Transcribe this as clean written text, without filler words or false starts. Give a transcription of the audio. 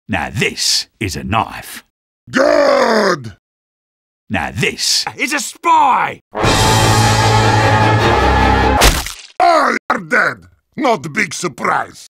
Now this is a knife. Good! Now this It's a spy! All are dead! Not a big surprise.